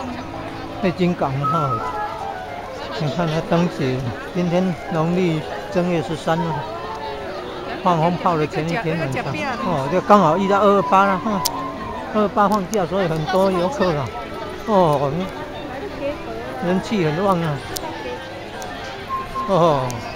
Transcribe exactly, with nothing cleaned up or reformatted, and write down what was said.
北京港哈，你看它灯节，今天农历正月十三了，放风炮的前一天晚上，哦，就刚好遇到二二八了哈，二二八放假，所以很多游客了，哦，人气很旺啊，哦。